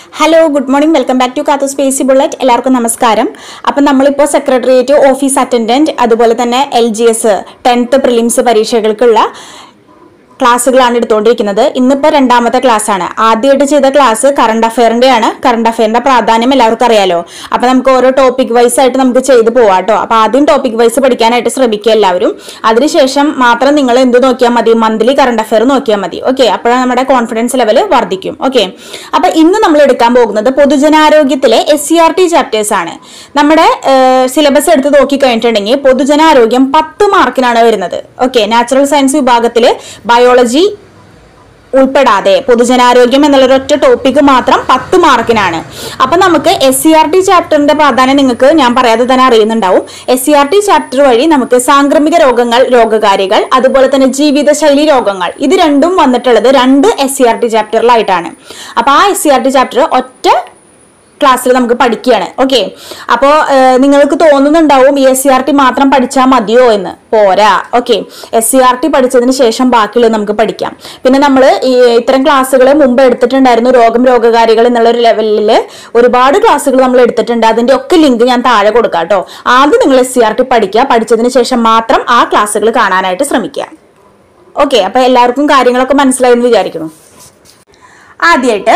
Hello, good morning. Welcome back to Kathu Spacey Bullet. എല്ലാവർക്കും നമസ്കാരം. അപ്പോൾ നമ്മൾ ഇപ്പോൾ സെക്രട്ടേറിയറ്റ് ഓഫീസ് അറ്റൻഡന്റ് അതുപോലെ തന്നെ LGS 10th പ്രിലിംസ് പരീക്ഷകൾക്കുള്ള ക്ലാസ്സുകളാണ് എടുത്തുകൊണ്ടിരിക്കുന്നത്. ഇന്നിപ്പോൾ രണ്ടാമത്തെ ക്ലാസ് ആണ്. ആദ്യമായിട്ട് ചെയ്ത ക്ലാസ് കറണ്ട് അഫെയറിന്റെയാണ്. കറണ്ട് അഫെയറിന്റെ പ്രാധാന്യം എല്ലാവർക്കും അറിയാലോ. അപ്പോൾ നമുക്ക് ഓരോ ടോപ്പിക് വൈസ് ആയിട്ട് നമുക്ക് ചെയ്തു പോവാം കേട്ടോ. അപ്പോൾ ആദ്യം ടോപ്പിക് വൈസ് പഠിക്കാനായിട്ട് ശ്രമിക്കുക എല്ലാവരും. അതിനുശേഷം മാത്രം നിങ്ങൾ എന്ത് നോക്കിയാൽ മതി, മന്ത്ലി കറണ്ട് അഫെയർ നോക്കിയാൽ മതി. ഓക്കെ, അപ്പോഴാണ് നമ്മുടെ കോൺഫിഡൻസ് ലെവൽ വർദ്ധിക്കും. ഓക്കെ, അപ്പോൾ ഇന്ന് നമ്മൾ എടുക്കാൻ പോകുന്നത് പൊതുജനാരോഗ്യത്തിലെ SCRT ചാപ്റ്റേഴ്സ് ആണ്. നമ്മുടെ സിലബസ് എടുത്ത് നോക്കിക്കഴിഞ്ഞിട്ടുണ്ടെങ്കിൽ പൊതുജനാരോഗ്യം 10 മാർക്കിനാണ് വരുന്നത്. ഓക്കെ, നാച്ചുറൽ സയൻസ് വിഭാഗത്തിൽ ബയോളജി ഉൾപ്പെടാതെ പൊതുജനാരോഗ്യം എന്നുള്ളൊരൊറ്റ ടോപ്പിക്ക് മാത്രം 10 മാർക്കിനാണ്. അപ്പൊ നമുക്ക് SCRT ചാപ്റ്ററിന്റെ പ്രാധാന്യം നിങ്ങൾക്ക് ഞാൻ പറയാതെ തന്നെ അറിയുന്നുണ്ടാവും. SCRT ചാപ്റ്റർ വഴി നമുക്ക് സാംക്രമിക രോഗങ്ങൾ, രോഗകാരികൾ, അതുപോലെ തന്നെ ജീവിതശൈലി രോഗങ്ങൾ, ഇത് രണ്ടും വന്നിട്ടുള്ളത് 2 SCRT ചാപ്റ്ററിലായിട്ടാണ്. അപ്പൊ ആ SCRT ചാപ്റ്റർ ഒറ്റ ക്ലാസ്സിൽ നമുക്ക് പഠിക്കുകയാണ്. ഓക്കെ, അപ്പോൾ നിങ്ങൾക്ക് തോന്നുന്നുണ്ടാവും ഈ SCRT മാത്രം പഠിച്ചാൽ മതിയോ എന്ന്. പോരാ. ഓക്കെ, SCRT പഠിച്ചതിന് ശേഷം ബാക്കിയുള്ളത് നമുക്ക് പഠിക്കാം. പിന്നെ നമ്മൾ ഇത്തരം ക്ലാസ്സുകൾ മുമ്പ് എടുത്തിട്ടുണ്ടായിരുന്നു. രോഗകാരികൾ എന്നുള്ള ഒരു ലെവലിൽ ഒരുപാട് ക്ലാസ്സുകൾ നമ്മൾ എടുത്തിട്ടുണ്ട്. അതിന്റെ ഒക്കെ ലിങ്ക് ഞാൻ താഴെ കൊടുക്കാം കേട്ടോ. ആദ്യം നിങ്ങൾ SCRT പഠിക്കുക, പഠിച്ചതിന് ശേഷം മാത്രം ആ ക്ലാസ്സുകൾ കാണാനായിട്ട് ശ്രമിക്കുക. ഓക്കെ, അപ്പൊ എല്ലാവർക്കും കാര്യങ്ങളൊക്കെ മനസ്സിലായെന്ന് വിചാരിക്കുന്നു. ആദ്യമായിട്ട്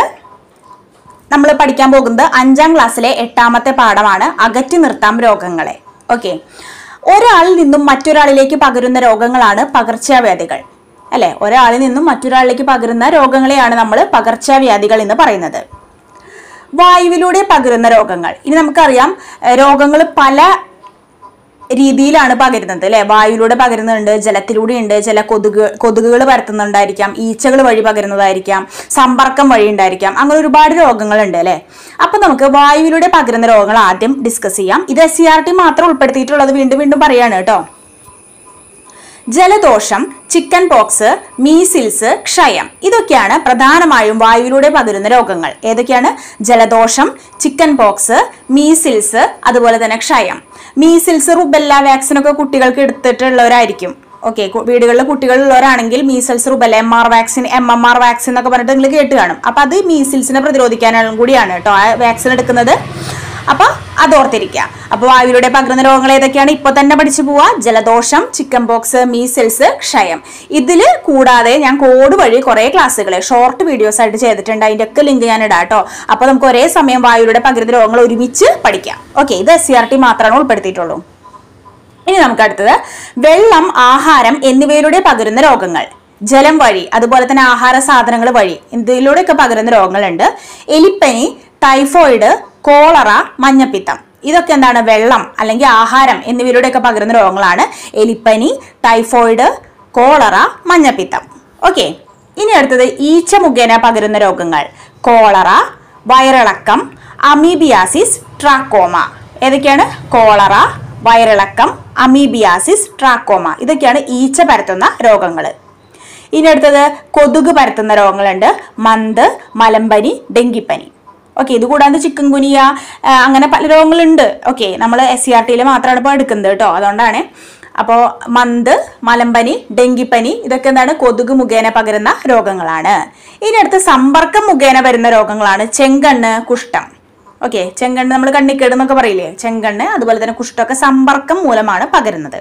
നമ്മൾ പഠിക്കാൻ പോകുന്നത് 5ാം ക്ലാസ്സിലെ 8ാമത്തെ പാഠമാണ് അകറ്റി നിർത്താം രോഗങ്ങളെ. ഓക്കെ, ഒരാളിൽ നിന്നും മറ്റൊരാളിലേക്ക് പകരുന്ന രോഗങ്ങളാണ് പകർച്ചവ്യാധികൾ അല്ലെ. ഒരാളിൽ നിന്നും മറ്റൊരാളിലേക്ക് പകരുന്ന രോഗങ്ങളെയാണ് നമ്മൾ പകർച്ചവ്യാധികൾ എന്ന് പറയുന്നത്. വായുവിലൂടെ പകരുന്ന രോഗങ്ങൾ, ഇനി നമുക്കറിയാം രോഗങ്ങൾ പല രീതിയിലാണ് പകരുന്നത് അല്ലെ. വായുവിലൂടെ പകരുന്നുണ്ട്, ജലത്തിലൂടെ ഉണ്ട്, ചില കൊതുകുകൾ പരത്തുന്നുണ്ടായിരിക്കാം, ഈച്ചകൾ വഴി പകരുന്നതായിരിക്കാം, സമ്പർക്കം വഴി ഉണ്ടായിരിക്കാം, അങ്ങനെ ഒരുപാട് രോഗങ്ങളുണ്ട് അല്ലെ. അപ്പൊ നമുക്ക് വായുവിലൂടെ പകരുന്ന രോഗങ്ങൾ ആദ്യം ഡിസ്കസ് ചെയ്യാം. ഇത് SCRT മാത്രം ഉൾപ്പെടുത്തിയിട്ടുള്ളത് വീണ്ടും പറയാണ് കേട്ടോ. ജലദോഷം, ചിക്കൻ പോക്സ്, മീസിൽസ്, ക്ഷയം, ഇതൊക്കെയാണ് പ്രധാനമായും വായുവിലൂടെ പകരുന്ന രോഗങ്ങൾ. ഏതൊക്കെയാണ്? ജലദോഷം, ചിക്കൻ പോക്സ്, മീസിൽസ്, അതുപോലെ തന്നെ ക്ഷയം. മീസിൽസ്, റുബെല്ല വാക്സിൻ ഒക്കെ കുട്ടികൾക്ക് എടുത്തിട്ടുള്ളവരായിരിക്കും. ഓക്കെ, വീടുകളിൽ കുട്ടികളുള്ളവരാണെങ്കിൽ മീസിൽസ്, റുബെല്ല, MMR വാക്സിൻ എന്നൊക്കെ പറഞ്ഞിട്ട് നിങ്ങൾ കേട്ട് കാണും. അപ്പൊ അത് മീസിൽസിനെ പ്രതിരോധിക്കാനും കൂടിയാണ് കേട്ടോ ആ വാക്സിൻ എടുക്കുന്നത്. അപ്പൊ അതോർത്തിരിക്കുക. അപ്പൊ വായുവിലൂടെ പകരുന്ന രോഗങ്ങൾ ഏതൊക്കെയാണ് ഇപ്പൊ തന്നെ പഠിച്ചു പോവാ. ജലദോഷം, ചിക്കൻ പോക്സ്, മീസിൽസ്, ക്ഷയം. ഇതില് കൂടാതെ ഞാൻ കോഡ് വഴി കുറെ ക്ലാസ്സുകൾ ഷോർട്ട് വീഡിയോസ് ആയിട്ട് ചെയ്തിട്ടുണ്ട്. അതിന്റെ ഒക്കെ ലിങ്ക് ഞാൻ ഇടാം കേട്ടോ. അപ്പൊ നമുക്ക് ഒരേ സമയം വായുവിലൂടെ പകരുന്ന രോഗങ്ങൾ ഒരുമിച്ച് പഠിക്കാം. ഓക്കെ, ഇത് SCRT മാത്രമാണ് ഉൾപ്പെടുത്തിയിട്ടുള്ളൂ. ഇനി നമുക്ക് അടുത്തത് വെള്ളം, ആഹാരം എന്നിവയിലൂടെ പകരുന്ന രോഗങ്ങൾ. ജലം വഴി, അതുപോലെ തന്നെ ആഹാര സാധനങ്ങൾ വഴി, ഇതിലൂടെയൊക്കെ പകരുന്ന രോഗങ്ങളുണ്ട്. എലിപ്പനി, ടൈഫോയിഡ്, കോളറ, മഞ്ഞപ്പിത്തം, ഇതൊക്കെ എന്താണ്? വെള്ളം അല്ലെങ്കിൽ ആഹാരം എന്നിവയിലൂടെയൊക്കെ പകരുന്ന രോഗങ്ങളാണ്. എലിപ്പനി, ടൈഫോയിഡ്, കോളറ, മഞ്ഞപ്പിത്തം. ഓക്കെ, ഇനി അടുത്തത് ഈച്ച മുഖേന പകരുന്ന രോഗങ്ങൾ. കോളറ, വയറിളക്കം, അമീബിയാസിസ്, ട്രാക്കോമ. ഏതൊക്കെയാണ്? കോളറ, വയറിളക്കം, അമീബിയാസിസ്, ട്രാക്കോമ, ഇതൊക്കെയാണ് ഈച്ച പരത്തുന്ന രോഗങ്ങൾ. ഇനി അടുത്തത് കൊതുക് പരത്തുന്ന രോഗങ്ങളുണ്ട്. മന്ത്, മലമ്പനി, ഡെങ്കിപ്പനി. ഓക്കെ, ഇത് കൂടാതെ ചിക്കൻ ഗുനിയ, അങ്ങനെ പല രോഗങ്ങളുണ്ട്. ഓക്കെ, നമ്മൾ SCRTയിൽ മാത്രമാണ് ഇപ്പോൾ എടുക്കുന്നത് കേട്ടോ, അതുകൊണ്ടാണ്. അപ്പോൾ മന്ത്, മലമ്പനി, ഡെങ്കിപ്പനി, ഇതൊക്കെ എന്താണ്? കൊതുക് മുഖേന പകരുന്ന രോഗങ്ങളാണ്. ഇനി അടുത്ത് സമ്പർക്കം മുഖേന വരുന്ന രോഗങ്ങളാണ്. ചെങ്കണ്ണ്, കുഷ്ഠം. ഓക്കെ, ചെങ്കണ്ണ് നമ്മൾ കണ്ണിക്കേട് എന്നൊക്കെ പറയില്ലേ, ചെങ്കണ്ണ്, അതുപോലെ തന്നെ കുഷ്ഠമൊക്കെ സമ്പർക്കം മൂലമാണ് പകരുന്നത്.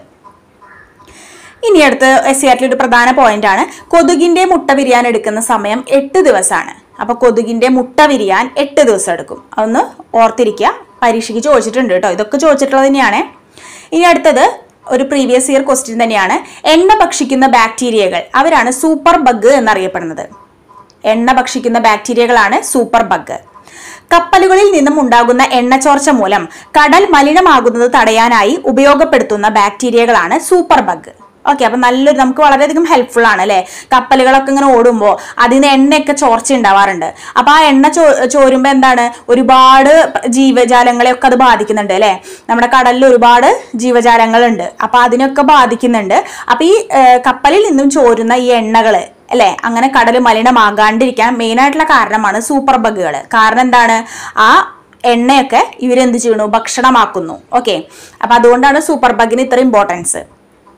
ഇനി അടുത്ത് SCRT ഒരു പ്രധാന പോയിന്റ് ആണ്. കൊതുകിന്റെ മുട്ട വിരിയാൻ എടുക്കുന്ന സമയം 8 ദിവസമാണ്. അപ്പൊ കൊതുകിന്റെ മുട്ട വിരിയാൻ 8 ദിവസം എടുക്കും. അതൊന്ന് ഓർത്തിരിക്കുക, പരീക്ഷയ്ക്ക് ചോദിച്ചിട്ടുണ്ട് കേട്ടോ. ഇതൊക്കെ ചോദിച്ചിട്ടുള്ളത് തന്നെയാണ്. ഇനി അടുത്തത് ഒരു പ്രീവിയസ് ഇയർ ക്വസ്റ്റ്യൻ തന്നെയാണ്. എണ്ണ ഭക്ഷിക്കുന്ന ബാക്ടീരിയകൾ, അവരാണ് സൂപ്പർ ബഗ് എന്നറിയപ്പെടുന്നത്. എണ്ണ ഭക്ഷിക്കുന്ന ബാക്ടീരിയകളാണ് സൂപ്പർ ബഗ്. കപ്പലുകളിൽ നിന്നും ഉണ്ടാകുന്ന എണ്ണച്ചോർച്ച മൂലം കടൽ മലിനമാകുന്നത് തടയാനായി ഉപയോഗപ്പെടുത്തുന്ന ബാക്ടീരിയകളാണ് സൂപ്പർ ബഗ്. ഓക്കെ, അപ്പൊ നല്ലൊരു, നമുക്ക് വളരെയധികം ഹെൽപ്ഫുൾ ആണ് അല്ലെ. കപ്പലുകളൊക്കെ ഇങ്ങനെ ഓടുമ്പോൾ അതിൽ നിന്ന് എണ്ണയൊക്കെ ചോർച്ച ഉണ്ടാവാറുണ്ട്. അപ്പൊ ആ എണ്ണ ചോരുമ്പോ എന്താണ്? ഒരുപാട് ജീവജാലങ്ങളെയൊക്കെ അത് ബാധിക്കുന്നുണ്ട് അല്ലെ. നമ്മുടെ കടലിൽ ഒരുപാട് ജീവജാലങ്ങളുണ്ട്, അപ്പൊ അതിനൊക്കെ ബാധിക്കുന്നുണ്ട്. അപ്പൊ ഈ കപ്പലിൽ നിന്നും ചോരുന്ന ഈ എണ്ണകള് അല്ലെ, അങ്ങനെ കടൽ മലിനമാകാണ്ടിരിക്കാൻ മെയിൻ ആയിട്ടുള്ള കാരണമാണ് സൂപ്പർ ബഗുകൾ. കാരണം എന്താണ്? ആ എണ്ണയൊക്കെ ഇവരെന്ത് ചെയ്യണു? ഭക്ഷണമാക്കുന്നു. ഓക്കെ, അപ്പൊ അതുകൊണ്ടാണ് സൂപ്പർ ബഗിന് ഇത്ര ഇമ്പോർട്ടൻസ്.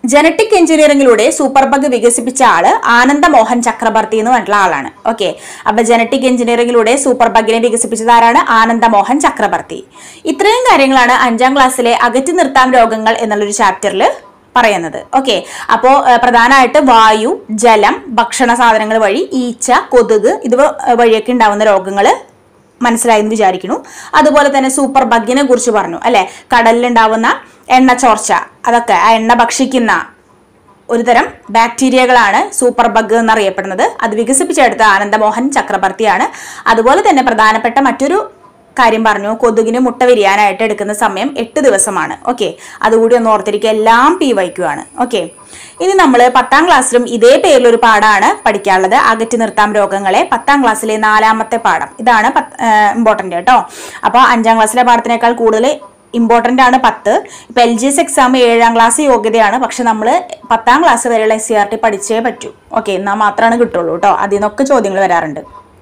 ജനറ്റിക് എഞ്ചിനീയറിംഗിലൂടെ സൂപ്പർ ബഗ് വികസിപ്പിച്ച ആള് ആനന്ദ മോഹൻ ചക്രബർത്തി എന്ന് പറഞ്ഞിട്ടുള്ള ആളാണ്. ഓക്കെ, അപ്പൊ ജനറ്റിക് എഞ്ചിനീയറിംഗിലൂടെ സൂപ്പർ ബഗിനെ വികസിപ്പിച്ചത് ആരാണ്? ആനന്ദ മോഹൻ ചക്രബർത്തി. ഇത്രയും കാര്യങ്ങളാണ് 5ാം ക്ലാസ്സിലെ അകറ്റി നിർത്താം രോഗങ്ങൾ എന്നുള്ളൊരു ചാപ്റ്ററിൽ പറയുന്നത്. ഓക്കെ, അപ്പോ പ്രധാനമായിട്ട് വായു, ജലം, ഭക്ഷണ സാധനങ്ങൾ വഴി ഈച്ച, കൊതുക് ഇത് വഴിയൊക്കെ ഉണ്ടാവുന്ന രോഗങ്ങൾ മനസ്സിലായെന്ന് വിചാരിക്കുന്നു. അതുപോലെ തന്നെ സൂപ്പർ ബഗിനെ കുറിച്ച് പറഞ്ഞു അല്ലെ. കടലിലുണ്ടാവുന്ന എണ്ണ ചോർച്ച, അതൊക്കെ ആ എണ്ണ ഭക്ഷിക്കുന്ന ഒരു തരം ബാക്ടീരിയകളാണ് സൂപ്പർ ബഗ് എന്നറിയപ്പെടുന്നത്. അത് വികസിപ്പിച്ചെടുത്ത ആനന്ദമോഹൻ ചക്രബർത്തിയാണ്. അതുപോലെ തന്നെ പ്രധാനപ്പെട്ട മറ്റൊരു കാര്യം പറഞ്ഞു, കൊതുകിന് മുട്ട വിരിയാനായിട്ട് എടുക്കുന്ന സമയം 8 ദിവസമാണ്. ഓക്കെ, അതുകൂടി ഒന്ന് ഓർത്തിരിക്കുക. എല്ലാം PYQ ആണ്. ഓക്കെ, ഇനി നമ്മൾ 10ാം ക്ലാസ്സിലും ഇതേ പേരിലൊരു പാഠമാണ് പഠിക്കാനുള്ളത്. അകറ്റി നിർത്താം രോഗങ്ങളെ, 10ാം ക്ലാസ്സിലെ 4ാമത്തെ പാഠം. ഇതാണ് ഇമ്പോർട്ടന്റ് കേട്ടോ. അപ്പോൾ 5ാം ക്ലാസ്സിലെ പാഠത്തിനേക്കാൾ കൂടുതൽ ഇമ്പോർട്ടന്റ് ആണ് 10. ഇപ്പൊ LGS എക്സാം 7ാം ക്ലാസ് യോഗ്യതയാണ്. പക്ഷെ നമ്മൾ 10ാം ക്ലാസ് വരെയുള്ള SCRT പഠിച്ചേ പറ്റൂ. ഓക്കെ, എന്നാൽ മാത്രമാണ് കിട്ടുള്ളൂ കേട്ടോ. അതിൽ നിന്നൊക്കെ ചോദ്യങ്ങൾ വരാറുണ്ട്.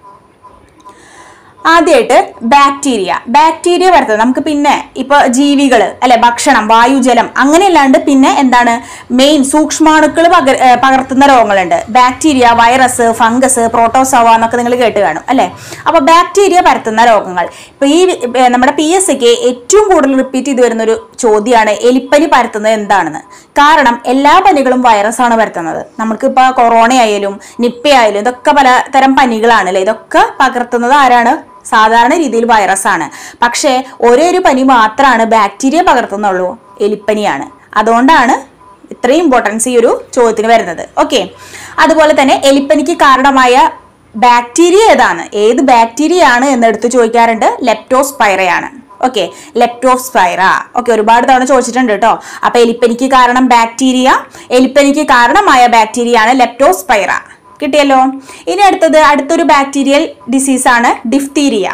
ആദ്യമായിട്ട് ബാക്ടീരിയ വരുന്നത് നമുക്ക് പിന്നെ ഇപ്പൊ ജീവികൾ അല്ലെ, ഭക്ഷണം, വായു, ജലം അങ്ങനെയല്ലാണ്ട് പിന്നെ എന്താണ് മെയിൻ സൂക്ഷ്മാണുക്കൾ പകർത്തുന്ന രോഗങ്ങളുണ്ട്. ബാക്ടീരിയ, വൈറസ്, ഫംഗസ്, പ്രോട്ടോസോവ എന്നൊക്കെ നിങ്ങൾ കേട്ട് കാണും അല്ലെ. അപ്പൊ ബാക്ടീരിയ പരത്തുന്ന രോഗങ്ങൾ ഇപ്പൊ ഈ നമ്മുടെ PSCക്ക് ഏറ്റവും കൂടുതൽ റിപ്പീറ്റ് ചെയ്ത് വരുന്ന ഒരു ചോദ്യമാണ് എലിപ്പനി പരത്തുന്നത് എന്താണെന്ന്. കാരണം എല്ലാ പനികളും വൈറസാണ് പരത്തുന്നത്. നമുക്കിപ്പോ കൊറോണ ആയാലും നിപ്പ ആയാലും ഇതൊക്കെ പലതരം പനികളാണ് അല്ലെ. ഇതൊക്കെ പകർത്തുന്നത് ആരാണ്? സാധാരണ രീതിയിൽ വൈറസ് ആണ്. പക്ഷേ ഒരേ ഒരു പനി മാത്രമാണ് ബാക്ടീരിയ പകർത്തുന്നുള്ളൂ, എലിപ്പനിയാണ്. അതുകൊണ്ടാണ് ഇത്രയും ഇമ്പോർട്ടൻസ് ഈ ഒരു ചോദ്യത്തിന് വരുന്നത്. ഓക്കെ, അതുപോലെ തന്നെ എലിപ്പനിക്ക് കാരണമായ ബാക്ടീരിയ ഏതാണ്, ഏത് ബാക്ടീരിയ ആണ് എന്നെടുത്ത് ചോദിക്കാറുണ്ട്. ലെപ്റ്റോസ്പൈറയാണ്. Okay, Leptospira. ഓക്കെ, ഒരുപാട് തവണ ചോദിച്ചിട്ടുണ്ട് കേട്ടോ. അപ്പൊ എലിപ്പനിക്ക് കാരണം ബാക്ടീരിയ, എലിപ്പനിക്ക് കാരണമായ ബാക്ടീരിയ ആണ് ലെപ്റ്റോസ്പൈറ. കിട്ടിയല്ലോ. ഇനി അടുത്തൊരു ബാക്ടീരിയൽ ഡിസീസ് ആണ് ഡിഫ്തീരിയ.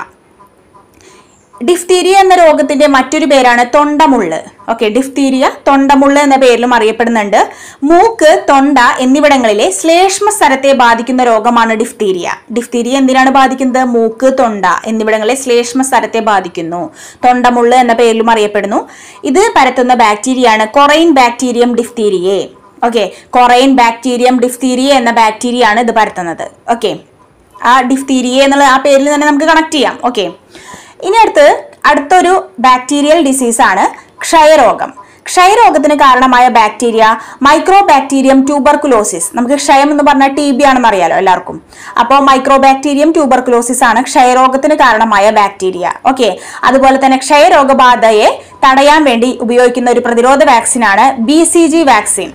ഡിഫ്തീരിയ എന്ന രോഗത്തിന്റെ മറ്റൊരു പേരാണ് തൊണ്ടമുള്ള്. ഓക്കെ, ഡിഫ്തീരിയ തൊണ്ടമുള്ള് എന്ന പേരിലും അറിയപ്പെടുന്നുണ്ട്. മൂക്ക്, തൊണ്ട എന്നിവിടങ്ങളിലെ ശ്ലേഷ്മ സ്ഥലത്തെ ബാധിക്കുന്ന രോഗമാണ് ഡിഫ്തീരിയ. ഡിഫ്തീരിയ എന്തിനാണ് ബാധിക്കുന്നത്? മൂക്ക്, തൊണ്ട എന്നിവിടങ്ങളിലെ ശ്ലേഷ്മ സ്ഥലത്തെ ബാധിക്കുന്നു. തൊണ്ടമുള്ള് എന്ന പേരിലും അറിയപ്പെടുന്നു. ഇത് പരത്തുന്ന ബാക്ടീരിയയാണ് കൊറൈൻ ബാക്ടീരിയം ഡിഫ്തീരിയെ. ഓക്കെ, കൊറൈൻ ബാക്ടീരിയം ഡിഫ്തീരിയ എന്ന ബാക്ടീരിയ ആണ് ഇത് പരത്തുന്നത്. ഓക്കെ, ആ ഡിഫ്തീരിയ എന്നുള്ള ആ പേരിൽ തന്നെ നമുക്ക് കണക്ട് ചെയ്യാം. ഓക്കെ, ഇനി അടുത്തൊരു ബാക്ടീരിയൽ ഡിസീസ് ആണ് ക്ഷയരോഗം. ക്ഷയരോഗത്തിന് കാരണമായ ബാക്ടീരിയ മൈക്രോബാക്ടീരിയം ട്യൂബർകുലോസിസ്. നമുക്ക് ക്ഷയം എന്ന് പറഞ്ഞാൽ TB ആണെന്ന് അറിയാലോ എല്ലാവർക്കും. അപ്പോൾ മൈക്രോബാക്ടീരിയം ട്യൂബർകുലോസിസ് ആണ് ക്ഷയരോഗത്തിന് കാരണമായ ബാക്ടീരിയ. ഓക്കെ, അതുപോലെ തന്നെ ക്ഷയരോഗബാധയെ തടയാൻ വേണ്ടി ഉപയോഗിക്കുന്ന ഒരു പ്രതിരോധ വാക്സിനാണ് BCG vaccine.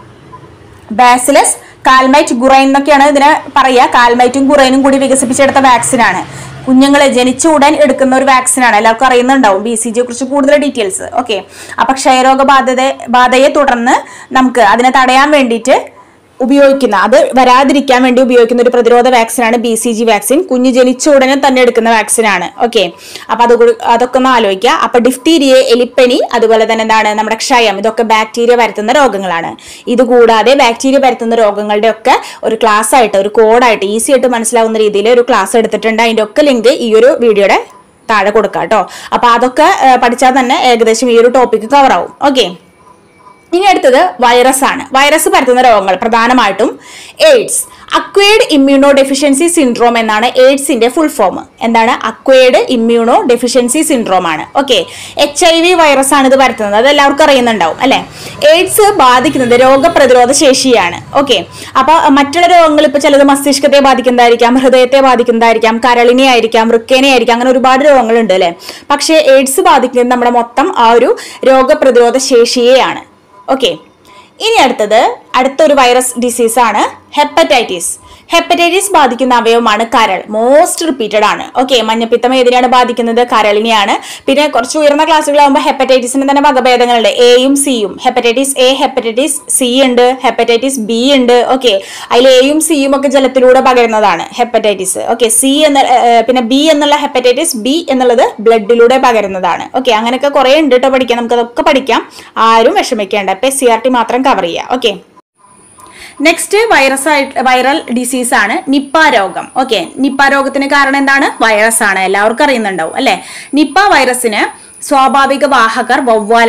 Bacillus Calmette Guerin എന്നൊക്കെയാണ് ഇതിനെ പറയുക. കാൽമൈറ്റും ഗുറൈനും കൂടി വികസിപ്പിച്ചെടുത്ത വാക്സിനാണ്. കുഞ്ഞുങ്ങളെ ജനിച്ച ഉടൻ എടുക്കുന്ന ഒരു വാക്സിനാണ്. എല്ലാവർക്കും അറിയുന്നുണ്ടാവും BCGയെ കുറിച്ച് കൂടുതൽ ഡീറ്റെയിൽസ്. ഓക്കെ, അപ്പൊ ക്ഷയരോഗബാധയെ തുടർന്ന് നമുക്ക് അതിനെ തടയാൻ വേണ്ടിയിട്ട് ഉപയോഗിക്കുന്ന, അത് വരാതിരിക്കാൻ വേണ്ടി ഉപയോഗിക്കുന്ന ഒരു പ്രതിരോധ വാക്സിനാണ് BCG വാക്സിൻ. കുഞ്ഞ് ജനിച്ച ഉടനെ തന്നെ എടുക്കുന്ന വാക്സിനാണ്. ഓക്കെ, അപ്പൊ അതൊക്കെ ഒന്ന് ആലോചിക്കുക. അപ്പൊ ഡിഫ്തീരിയ, എലിപ്പനി, അതുപോലെ തന്നെ എന്താണ് നമ്മുടെ ക്ഷയം, ഇതൊക്കെ ബാക്ടീരിയ പരത്തുന്ന രോഗങ്ങളാണ്. ഇതുകൂടാതെ ബാക്ടീരിയ പരത്തുന്ന രോഗങ്ങളുടെ ഒക്കെ ഒരു ക്ലാസ് ആയിട്ട്, ഒരു കോഡായിട്ട് ഈസി ആയിട്ട് മനസ്സിലാവുന്ന രീതിയിൽ ഒരു ക്ലാസ് എടുത്തിട്ടുണ്ട്. അതിന്റെ ഒക്കെ ലിങ്ക് ഈ ഒരു വീഡിയോയുടെ താഴെ കൊടുക്കാം കേട്ടോ. അപ്പൊ അതൊക്കെ പഠിച്ചാൽ തന്നെ ഏകദേശം ഈ ഒരു ടോപ്പിക്ക് കവർ ആവും. ഓക്കെ, ഇനി അടുത്തത് വൈറസ് ആണ്. വൈറസ് പരത്തുന്ന രോഗങ്ങൾ പ്രധാനമായിട്ടും AIDS, acquired immunodeficiency syndrome എന്നാണ് എയ്ഡ്സിന്റെ ഫുൾ ഫോം. എന്താണ്? അക്വയർഡ് ഇമ്മ്യൂണോ ഡെഫിഷ്യൻസി സിൻഡ്രോം ആണ്. ഓക്കെ, HIV വൈറസ് ആണ് ഇത് പരത്തുന്നത്. അത് എല്ലാവർക്കും അറിയുന്നുണ്ടാവും അല്ലെ. എയ്ഡ്സ് ബാധിക്കുന്നത് രോഗപ്രതിരോധ ശേഷിയാണ്. ഓക്കെ, അപ്പൊ മറ്റുള്ള രോഗങ്ങൾ ഇപ്പൊ ചിലത് മസ്തിഷ്കത്തെ ബാധിക്കുന്നതായിരിക്കാം, ഹൃദയത്തെ ബാധിക്കുന്നതായിരിക്കാം, കരളിനെ ആയിരിക്കാം, വൃക്കേനെ ആയിരിക്കാം, അങ്ങനെ ഒരുപാട് രോഗങ്ങളുണ്ട് അല്ലെ. പക്ഷേ എയ്ഡ്സ് ബാധിക്കുന്നത് നമ്മുടെ മൊത്തം ആ ഒരു രോഗപ്രതിരോധ ശേഷിയെയാണ്. ഓക്കെ, ഇനി അടുത്തൊരു വൈറസ് ഡിസീസ് ആണ് ഹെപ്പറ്റൈറ്റിസ്. ഹെപ്പറ്റൈറ്റിസ് ബാധിക്കുന്ന അവയവമാണ് കരൾ. മോസ്റ്റ് റിപ്പീറ്റഡ് ആണ്. ഓക്കെ, മഞ്ഞപ്പിത്തം ഏതിനെയാണ് ബാധിക്കുന്നത്? കരളിനെയാണ്. പിന്നെ കുറച്ച് ഉയർന്ന ക്ലാസ്സുകളാകുമ്പോൾ ഹെപ്പറ്റൈറ്റിസിന് തന്നെ വകഭേദങ്ങളുണ്ട്. എയും സിയും. ഹെപ്പറ്റൈറ്റിസ് A, ഹെപ്പറ്റൈറ്റിസ് C ഉണ്ട്, ഹെപ്പറ്റൈറ്റിസ് B ഉണ്ട്. ഓക്കെ, അതിൽ Aയും Cയും ഒക്കെ ജലത്തിലൂടെ പകരുന്നതാണ് ഹെപ്പറ്റൈറ്റിസ്. ഓക്കെ, പിന്നെ B എന്നുള്ള ഹെപ്പറ്റൈറ്റിസ് B എന്നുള്ളത് ബ്ലഡിലൂടെ പകരുന്നതാണ്. ഓക്കെ, അങ്ങനെയൊക്കെ കുറെ ഉണ്ട് കേട്ടോ പഠിക്കാം. നമുക്ക് അതൊക്കെ പഠിക്കാം. ആരും വിഷമിക്കേണ്ട. ഇപ്പൊ SCRT മാത്രം കവർ ചെയ്യാം. ഓക്കെ, നെക്സ്റ്റ് വൈറൽ ഡിസീസ് ആണ് നിപ്പ രോഗം. ഓക്കെ, നിപ്പ രോഗത്തിന് കാരണം എന്താണ്? വൈറസ് ആണ്. എല്ലാവർക്കും അറിയുന്നുണ്ടാവും അല്ലെ. നിപ്പ വൈറസിന് സ്വാഭാവിക വാഹകർ വവ്വാലാണ്.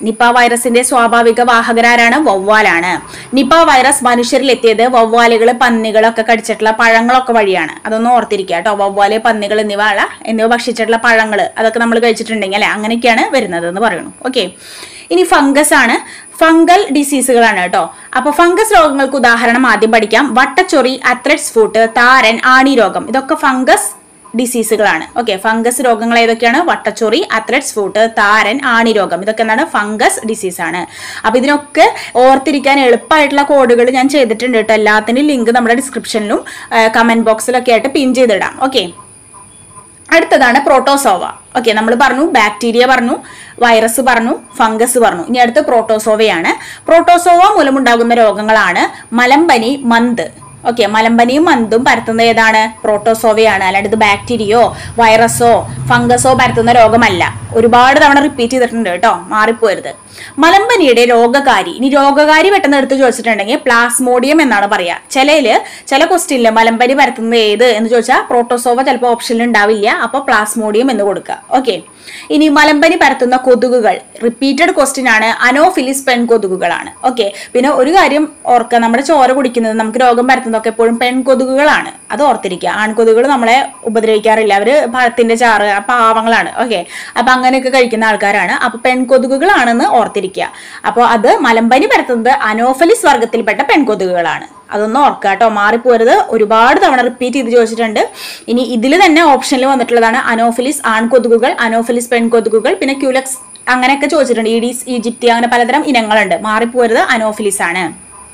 നിപ വൈറസിന്റെ സ്വാഭാവിക വാഹകരാരാണ്? വവ്വാലാണ്. നിപ വൈറസ് മനുഷ്യരിൽ എത്തിയത് വവ്വാലുകൾ, പന്നികളൊക്കെ കടിച്ചിട്ടുള്ള പഴങ്ങളൊക്കെ വഴിയാണ്. അതൊന്നും ഓർത്തിരിക്കുക കേട്ടോ. വവ്വാല്, പന്നികൾ എന്നിവ ഭക്ഷിച്ചിട്ടുള്ള പഴങ്ങൾ അതൊക്കെ നമ്മൾ കഴിച്ചിട്ടുണ്ടെങ്കിൽ അല്ലെ അങ്ങനെയൊക്കെയാണ് വരുന്നത് എന്ന് പറയുന്നു. ഓക്കെ, ഇനി ഫംഗസ് ആണ്. ഫംഗൽ ഡിസീസുകളാണ് കേട്ടോ. അപ്പൊ ഫംഗസ് രോഗങ്ങൾക്ക് ഉദാഹരണം ആദ്യം പഠിക്കാം. വട്ടച്ചൊറി, അത്ലറ്റ്സ് ഫൂട്ട്, താരൻ, ആണി രോഗം, ഇതൊക്കെ ഫംഗസ് ഡിസീസുകളാണ്. ഓക്കെ, ഫംഗസ് രോഗങ്ങൾ ഏതൊക്കെയാണ്? വട്ടച്ചൊറി, അത്ലറ്റ്സ് ഫൂട്ട്, താരൻ, ആണി രോഗം, ഇതൊക്കെ എന്താണ്? ഫംഗസ് ഡിസീസ് ആണ്. അപ്പൊ ഇതിനൊക്കെ ഓർത്തിരിക്കാൻ എളുപ്പമായിട്ടുള്ള കോഡുകൾ ഞാൻ ചെയ്തിട്ടുണ്ട് കേട്ടോ. എല്ലാത്തിനും ലിങ്ക് നമ്മുടെ ഡിസ്ക്രിപ്ഷനിലും കമന്റ് ബോക്സിലൊക്കെ ആയിട്ട് പിൻ ചെയ്തിടാം. ഓക്കെ, അടുത്തതാണ് പ്രോട്ടോസോവ. ഓക്കെ, നമ്മൾ പറഞ്ഞു ബാക്ടീരിയ പറഞ്ഞു, വൈറസ് പറഞ്ഞു, ഫംഗസ് പറഞ്ഞു. ഇനി അടുത്ത് പ്രോട്ടോസോവയാണ്. പ്രോട്ടോസോവ മൂലമുണ്ടാകുന്ന രോഗങ്ങളാണ് മലമ്പനി, മന്ത്. ഓക്കെ, മലമ്പനിയും മന്തും പരത്തുന്ന ഏതാണ്? പ്രോട്ടോസോവയാണ്. അല്ലാണ്ട് ഇത് ബാക്ടീരിയയോ വൈറസോ ഫംഗസോ പരത്തുന്ന രോഗമല്ല. ഒരുപാട് തവണ റിപ്പീറ്റ് ചെയ്തിട്ടുണ്ട് കേട്ടോ, മാറിപ്പോരുത്. മലമ്പനിയുടെ രോഗകാരി. ഇനി രോഗകാരി പെട്ടെന്ന് എടുത്ത് ചോദിച്ചിട്ടുണ്ടെങ്കിൽ പ്ലാസ്മോഡിയം എന്നാണ് പറയാ. ചില ക്വസ്റ്റ്യനില് മലമ്പനി പരത്തുന്നത് ഏത് എന്ന് ചോദിച്ചാൽ പ്രോട്ടോസോവ ചിലപ്പോൾ ഓപ്ഷനിൽ ഉണ്ടാവില്ല. അപ്പൊ പ്ലാസ്മോഡിയം എന്ന് കൊടുക്കുക. ഓക്കെ, ഇനി മലമ്പനി പരത്തുന്ന കൊതുകുകൾ. റിപ്പീറ്റഡ് ക്വസ്റ്റ്യൻ ആണ്. അനോഫിലിസ് പെൺകൊതുകുകളാണ്. ഓക്കെ, പിന്നെ ഒരു കാര്യം ഓർക്കുക, നമ്മുടെ ചോര കുടിക്കുന്നത് നമുക്ക് രോഗം പരത്തുന്നതൊക്കെ എപ്പോഴും പെൺകൊതുകുകളാണ്. അത് ഓർത്തിരിക്കുക. ആൺകൊതുകുകൾ നമ്മളെ ഉപദ്രവിക്കാറില്ല. അവര് പഴത്തിന്റെ ചാറ് പാവങ്ങളാണ്. ഓക്കെ, അപ്പൊ അങ്ങനെയൊക്കെ കഴിക്കുന്ന ആൾക്കാരാണ്. അപ്പൊ പെൺകൊതുകുകളാണെന്ന് ഓർത്തിരിക്കുക. അപ്പോൾ അത് മലമ്പനി പരത്തുന്നത് അനോഫിലിസ് വർഗത്തിൽപ്പെട്ട പെൺകൊതുകുകളാണ്. അതൊന്നും ഓർക്കുക കേട്ടോ, മാറിപ്പോരുത്. ഒരുപാട് തവണ റിപ്പീറ്റ് ചെയ്ത് ചോദിച്ചിട്ടുണ്ട്. ഇനി ഇതിൽ തന്നെ ഓപ്ഷനിൽ വന്നിട്ടുള്ളതാണ് അനോഫിലിസ് ആൺകൊതുകുകൾ, അനോഫിലിസ് പെൺകൊതുകുകൾ, പിന്നെ ക്യൂലക്സ് അങ്ങനെയൊക്കെ ചോദിച്ചിട്ടുണ്ട്. ഈഡീസ്, ഈജിപ്തി, അങ്ങനെ പലതരം ഇനങ്ങളുണ്ട്. മാറിപ്പോരുത്, അനോഫിലിസ് ആണ്.